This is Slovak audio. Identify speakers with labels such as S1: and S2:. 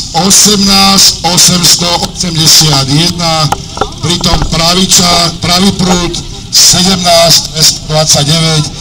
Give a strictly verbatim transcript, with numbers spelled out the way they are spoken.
S1: osemnásť osemstoosemdesiatjeden, pritom pravica, pravý prúd sedemnásť dvestodvadsaťdeväť,